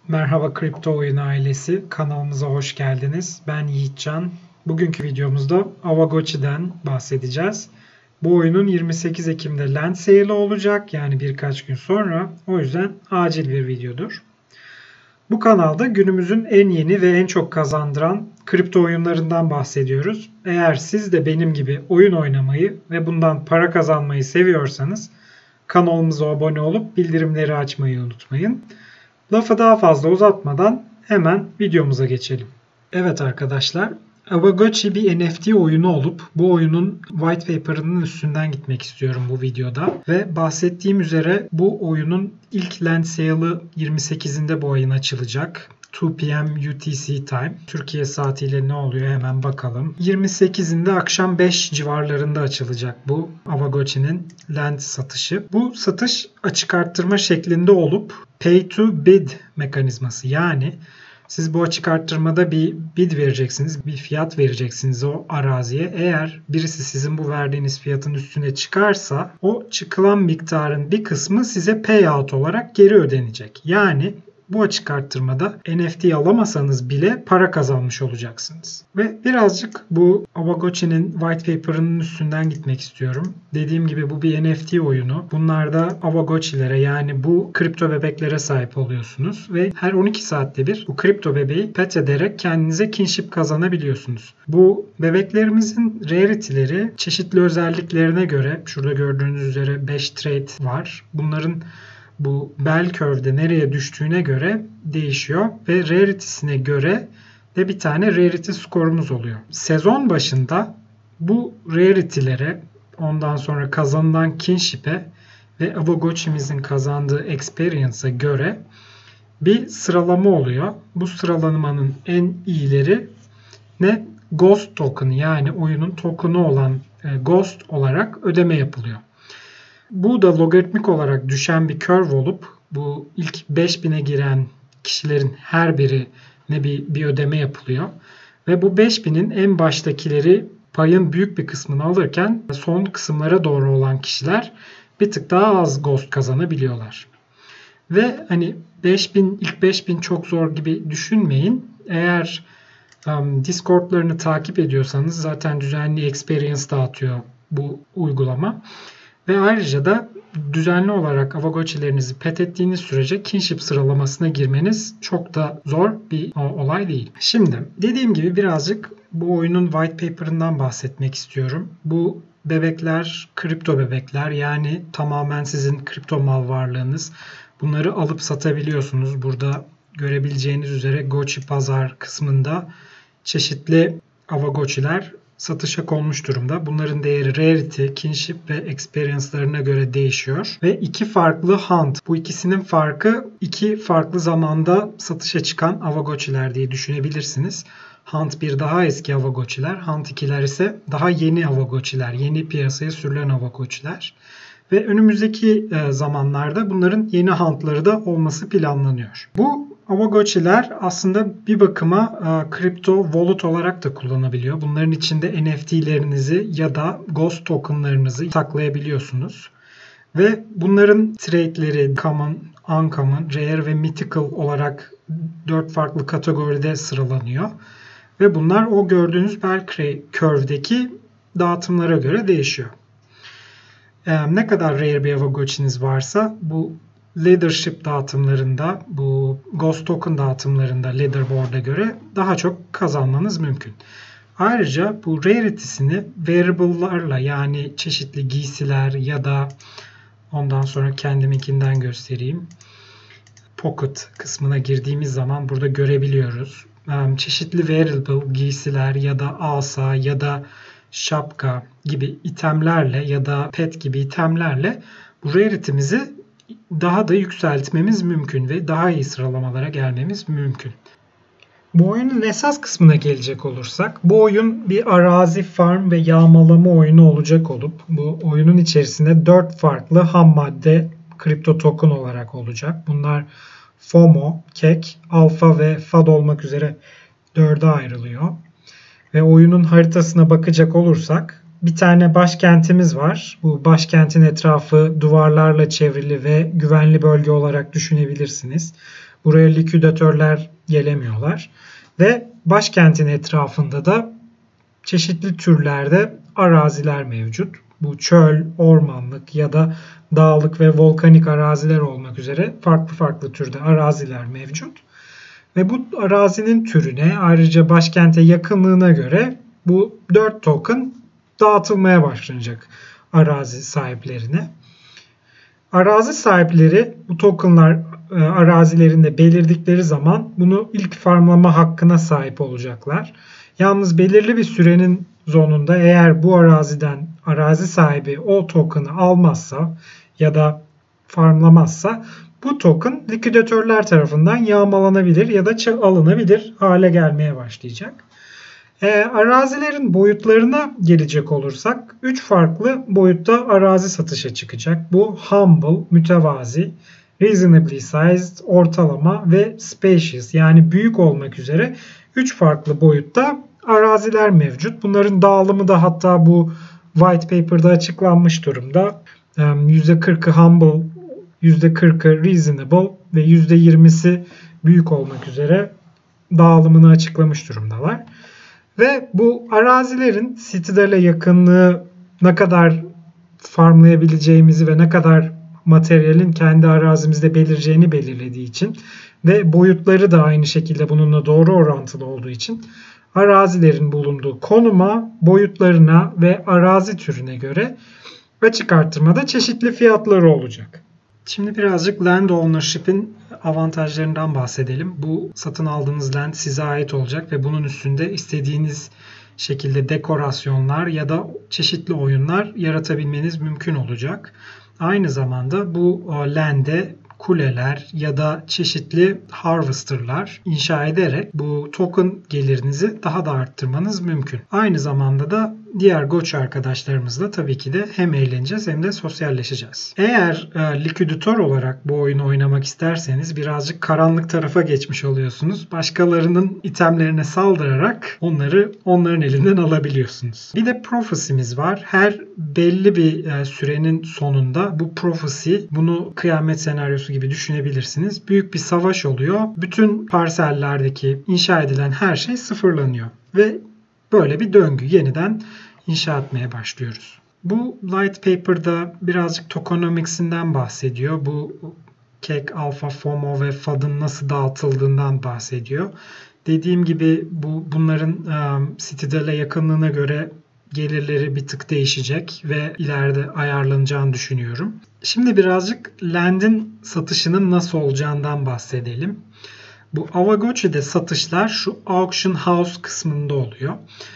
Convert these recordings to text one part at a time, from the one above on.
Merhaba Kripto Oyun ailesi, kanalımıza hoş geldiniz. Ben Yiğitcan. Bugünkü videomuzda Avagochi'den bahsedeceğiz. Bu oyunun 28 Ekim'de Land Sale'ı olacak, yani birkaç gün sonra. O yüzden acil bir videodur. Bu kanalda günümüzün en yeni ve en çok kazandıran kripto oyunlarından bahsediyoruz. Eğer siz de benim gibi oyun oynamayı ve bundan para kazanmayı seviyorsanız kanalımıza abone olup bildirimleri açmayı unutmayın. Lafı daha fazla uzatmadan hemen videomuza geçelim. Evet arkadaşlar, Avagochi bir NFT oyunu olup bu oyunun white paper'ının üstünden gitmek istiyorum bu videoda. Ve bahsettiğim üzere bu oyunun ilk land sale'ı 28'inde bu ayın açılacak. 2 PM UTC time. Türkiye saatiyle ne oluyor hemen bakalım. 28'inde akşam 5 civarlarında açılacak bu Avagochi'nin land satışı. Bu satış açık arttırma şeklinde olup pay to bid mekanizması, yani siz bu açık arttırmada bir bid vereceksiniz, bir fiyat vereceksiniz o araziye. Eğer birisi sizin bu verdiğiniz fiyatın üstüne çıkarsa o çıkılan miktarın bir kısmı size payout olarak geri ödenecek. Yani bu açık arttırmada NFT alamasanız bile para kazanmış olacaksınız. Ve birazcık bu Avagochi'nin white paper'ının üstünden gitmek istiyorum. Dediğim gibi bu bir NFT oyunu. Bunlarda Avagochi'lere, yani bu kripto bebeklere sahip oluyorsunuz. Ve her 12 saatte bir bu kripto bebeği pet ederek kendinize kinship kazanabiliyorsunuz. Bu bebeklerimizin rarity'leri çeşitli özelliklerine göre, şurada gördüğünüz üzere 5 trait var. Bunların bu bell curve'de nereye düştüğüne göre değişiyor ve rarity'sine göre de bir tane rarity skorumuz oluyor. Sezon başında bu rarity'lere, ondan sonra kazanılan kinship'e ve Avagochi'mizin kazandığı experience'a göre bir sıralama oluyor. Bu sıralamanın en iyileri ne? Ghost token, yani oyunun token'ı olan Ghost olarak ödeme yapılıyor. Bu da logaritmik olarak düşen bir curve olup bu ilk 5000'e giren kişilerin her birine bir ödeme yapılıyor. Ve bu 5000'in en baştakileri payın büyük bir kısmını alırken son kısımlara doğru olan kişiler bir tık daha az ghost kazanabiliyorlar. Ve hani ilk 5000 çok zor gibi düşünmeyin. Eğer Discord'larını takip ediyorsanız zaten düzenli experience dağıtıyor bu uygulama. Ve ayrıca da düzenli olarak Avagochi'lerinizi pet ettiğiniz sürece kinship sıralamasına girmeniz çok da zor bir olay değil. Şimdi dediğim gibi birazcık bu oyunun white paper'ından bahsetmek istiyorum. Bu bebekler kripto bebekler, yani tamamen sizin kripto mal varlığınız. Bunları alıp satabiliyorsunuz. Burada görebileceğiniz üzere Gochi pazar kısmında çeşitli Avagochi'ler satışa konmuş durumda. Bunların değeri rarity, kinship ve experience'larına göre değişiyor. Ve iki farklı hunt. Bu ikisinin farkı iki farklı zamanda satışa çıkan Avagochi'ler diye düşünebilirsiniz. Hunt 1 daha eski Avagochi'ler. Hunt 2'ler ise daha yeni Avagochi'ler. Yeni piyasaya sürülen Avagochi'ler. Ve önümüzdeki zamanlarda bunların yeni hunt'ları da olması planlanıyor. Bu Avagochi'ler aslında bir bakıma kripto wallet olarak da kullanabiliyor. Bunların içinde NFT'lerinizi ya da Ghost tokenlarınızı saklayabiliyorsunuz. Ve bunların trade'leri common, uncommon, rare ve mythical olarak 4 farklı kategoride sıralanıyor. Ve bunlar o gördüğünüz bell curve'deki dağıtımlara göre değişiyor. Ne kadar rare bir Avagochi'niz varsa bu leadership dağıtımlarında, bu Ghost Token dağıtımlarında leaderboard'a göre daha çok kazanmanız mümkün. Ayrıca bu rarity'sini variable'larla, yani çeşitli giysiler ya da ondan sonra kendiminkinden göstereyim. Pocket kısmına girdiğimiz zaman burada görebiliyoruz. Çeşitli variable giysiler ya da asa ya da şapka gibi itemlerle ya da pet gibi itemlerle bu rarity'mizi daha da yükseltmemiz mümkün ve daha iyi sıralamalara gelmemiz mümkün. Bu oyunun esas kısmına gelecek olursak, bu oyun bir arazi, farm ve yağmalama oyunu olacak olup bu oyunun içerisinde 4 farklı ham madde kripto token olarak olacak. Bunlar FOMO, KEK, Alpha ve FAD olmak üzere 4'e ayrılıyor. Ve oyunun haritasına bakacak olursak bir tane başkentimiz var. Bu başkentin etrafı duvarlarla çevrili ve güvenli bölge olarak düşünebilirsiniz. Buraya liküdatörler gelemiyorlar. Ve başkentin etrafında da çeşitli türlerde araziler mevcut. Bu çöl, ormanlık ya da dağlık ve volkanik araziler olmak üzere farklı farklı türde araziler mevcut. Ve bu arazinin türüne, ayrıca başkente yakınlığına göre bu 4 token dağıtılmaya başlanacak arazi sahiplerine. Arazi sahipleri bu tokenlar arazilerinde belirdikleri zaman bunu ilk farmlama hakkına sahip olacaklar. Yalnız belirli bir sürenin sonunda eğer bu araziden arazi sahibi o token'ı almazsa ya da farmlamazsa bu token liküdatörler tarafından yağmalanabilir ya da alınabilir hale gelmeye başlayacak. Arazilerin boyutlarına gelecek olursak 3 farklı boyutta arazi satışa çıkacak. Bu humble, mütevazi, reasonably sized, ortalama ve spacious yani büyük olmak üzere 3 farklı boyutta araziler mevcut. Bunların dağılımı da hatta bu white paper'da açıklanmış durumda. %40'ı humble, %40'ı reasonable ve %20'si büyük olmak üzere dağılımını açıklamış durumdalar. Ve bu arazilerin Citadel'e yakınlığı ne kadar farmlayabileceğimizi ve ne kadar materyalin kendi arazimizde belireceğini belirlediği için ve boyutları da aynı şekilde bununla doğru orantılı olduğu için arazilerin bulunduğu konuma, boyutlarına ve arazi türüne göre açık artırmada çeşitli fiyatları olacak. Şimdi birazcık land ownership'in avantajlarından bahsedelim. Bu satın aldığınız land size ait olacak ve bunun üstünde istediğiniz şekilde dekorasyonlar ya da çeşitli oyunlar yaratabilmeniz mümkün olacak. Aynı zamanda bu land'e kuleler ya da çeşitli harvesterlar inşa ederek bu token gelirinizi daha da arttırmanız mümkün. Aynı zamanda da diğer Goç arkadaşlarımızla tabii ki de hem eğleneceğiz hem de sosyalleşeceğiz. Eğer liküdatör olarak bu oyunu oynamak isterseniz birazcık karanlık tarafa geçmiş oluyorsunuz. Başkalarının itemlerine saldırarak onların elinden alabiliyorsunuz. Bir de prophecy'miz var. Her belli bir sürenin sonunda bu prophecy, bunu kıyamet senaryosu gibi düşünebilirsiniz. Büyük bir savaş oluyor. Bütün parsellerdeki inşa edilen her şey sıfırlanıyor. Ve böyle bir döngü yeniden inşa etmeye başlıyoruz. Bu light paper'da birazcık tokenomics'inden bahsediyor. Bu Kek, Alpha, FOMO ve FUD'ın nasıl dağıtıldığından bahsediyor. Dediğim gibi bunların Citadel'e yakınlığına göre gelirleri bir tık değişecek ve ileride ayarlanacağını düşünüyorum. Şimdi birazcık land'in satışının nasıl olacağından bahsedelim. Bu Awagochi'de satışlar şu Auction House kısmında oluyor.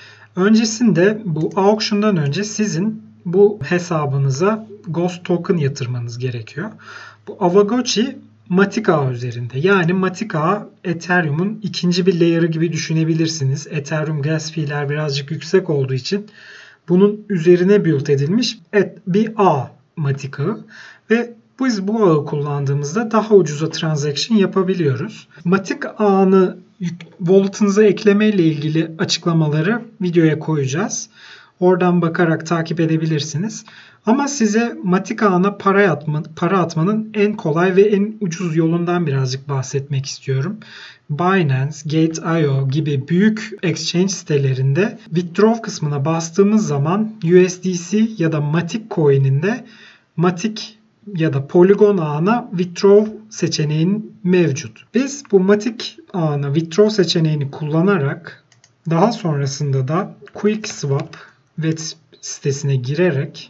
Öncesinde bu auction'dan önce sizin bu hesabınıza Ghost Token yatırmanız gerekiyor. Bu Awagochi Matic Ağı üzerinde. Yani Matic Ağı Ethereum'un ikinci bir layer'ı gibi düşünebilirsiniz. Ethereum gas fee'ler birazcık yüksek olduğu için bunun üzerine build edilmiş bir ağ Matic Ağı ve biz bu ağı kullandığımızda daha ucuza transaction yapabiliyoruz. Matic ağını wallet'ınıza ekleme ile ilgili açıklamaları videoya koyacağız. Oradan bakarak takip edebilirsiniz. Ama size Matic ağına para atmanın en kolay ve en ucuz yolundan birazcık bahsetmek istiyorum. Binance, Gate.io gibi büyük exchange sitelerinde withdraw kısmına bastığımız zaman USDC ya da Matic coin'inde Matic ya da Polygon ağına withdraw seçeneğinin mevcut. Biz bu Matic ağına withdraw seçeneğini kullanarak daha sonrasında da QuickSwap web sitesine girerek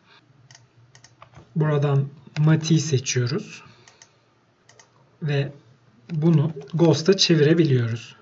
buradan Matic'i seçiyoruz ve bunu Ghost'a çevirebiliyoruz.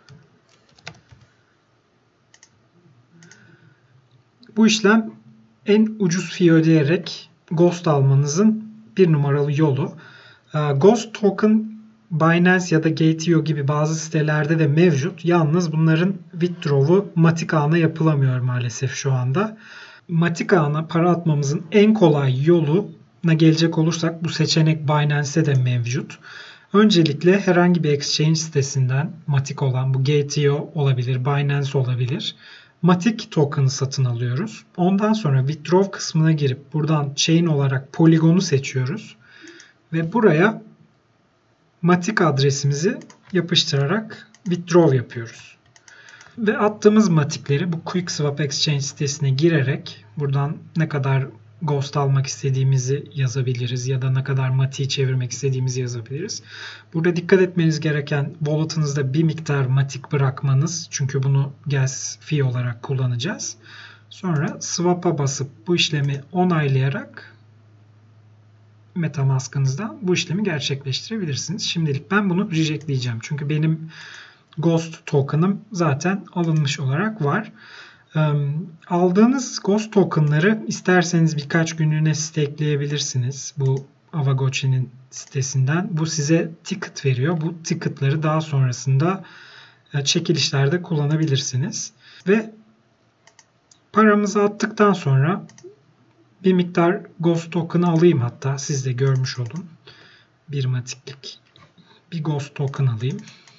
Bu işlem en ucuz fee ödeyerek Ghost almanızın bir numaralı yolu. Ghost Token Binance ya da Gate.io gibi bazı sitelerde de mevcut. Yalnız bunların withdraw'u Matic ağına yapılamıyor maalesef şu anda. Matic ağına para atmamızın en kolay yoluna gelecek olursak bu seçenek Binance'de de mevcut. Öncelikle herhangi bir exchange sitesinden Matic olan bu Gate.io olabilir, Binance olabilir. Matic token'ı satın alıyoruz. Ondan sonra withdraw kısmına girip buradan chain olarak Polygon'u seçiyoruz. Ve buraya Matic adresimizi yapıştırarak withdraw yapıyoruz. Ve attığımız matikleri bu QuickSwap Exchange sitesine girerek buradan ne kadar Ghost almak istediğimizi yazabiliriz ya da ne kadar matiği çevirmek istediğimizi yazabiliriz. Burada dikkat etmeniz gereken wallet'ınızda bir miktar matik bırakmanız. Çünkü bunu gas fee olarak kullanacağız. Sonra swap'a basıp bu işlemi onaylayarak MetaMask'ınızdan bu işlemi gerçekleştirebilirsiniz. Şimdilik ben bunu rejectleyeceğim. Çünkü benim Ghost token'ım zaten alınmış olarak var. Aldığınız Ghost token'ları isterseniz birkaç günlüğüne stakeleyebilirsiniz. Bu Avagochi'nin sitesinden. Bu size ticket veriyor. Bu ticket'ları daha sonrasında çekilişlerde kullanabilirsiniz. Ve paramızı attıktan sonra bir miktar Ghost token'ı alayım hatta. Siz de görmüş olun. Bir matiklik bir Ghost token alayım.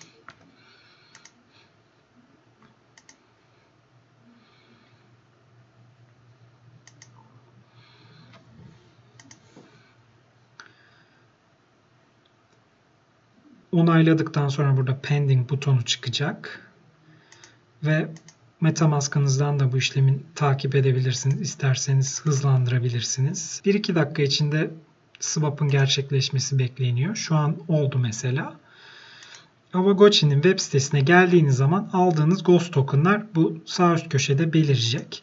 Onayladıktan sonra burada pending butonu çıkacak. Ve MetaMask'ınızdan da bu işlemi takip edebilirsiniz. İsterseniz hızlandırabilirsiniz. 1-2 dakika içinde swap'ın gerçekleşmesi bekleniyor. Şu an oldu mesela. Avagochi'nin web sitesine geldiğiniz zaman aldığınız Ghost token'lar bu sağ üst köşede belirecek.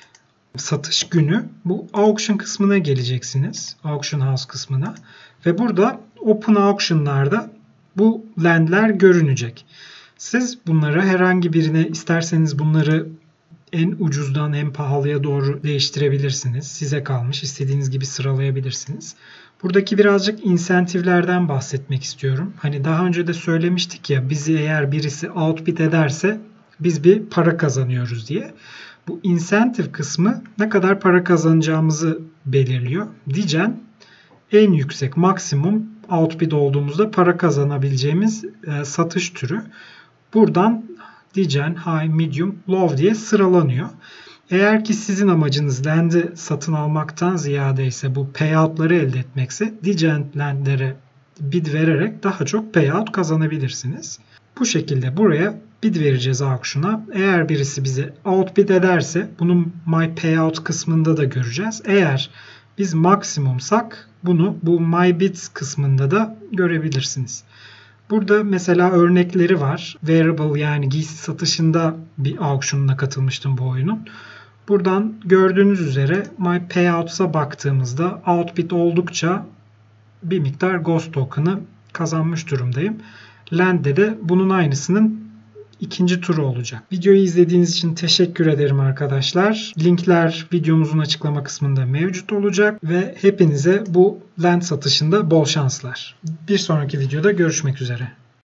Satış günü bu auction kısmına geleceksiniz. Auction house kısmına. Ve burada open auction'larda bu land'ler görünecek. Siz bunları herhangi birine isterseniz bunları en ucuzdan en pahalıya doğru değiştirebilirsiniz. Size kalmış. İstediğiniz gibi sıralayabilirsiniz. Buradaki birazcık insentiflerden bahsetmek istiyorum. Hani daha önce de söylemiştik ya bizi eğer birisi outbid ederse biz bir para kazanıyoruz diye. Bu insentif kısmı ne kadar para kazanacağımızı belirliyor. Degen en yüksek maksimum outbid olduğumuzda para kazanabileceğimiz satış türü. Buradan Degen, High, Medium, Low diye sıralanıyor. Eğer ki sizin amacınız land'i satın almaktan ziyade ise bu payout'ları elde etmekse Degen land'lere bid vererek daha çok payout kazanabilirsiniz. Bu şekilde buraya bid vereceğiz auction'a. Eğer birisi bize outbid ederse bunun My Payout kısmında da göreceğiz. Eğer biz maksimumsak bunu bu My Bids kısmında da görebilirsiniz. Burada mesela örnekleri var. Variable yani giysi satışında bir auction'una katılmıştım bu oyunun. Buradan gördüğünüz üzere My Payouts'a baktığımızda outbid oldukça bir miktar Ghost token'ı kazanmış durumdayım. Land'de de bunun aynısının ikinci turu olacak. Videoyu izlediğiniz için teşekkür ederim arkadaşlar. Linkler videomuzun açıklama kısmında mevcut olacak ve hepinize bu land satışında bol şanslar. Bir sonraki videoda görüşmek üzere.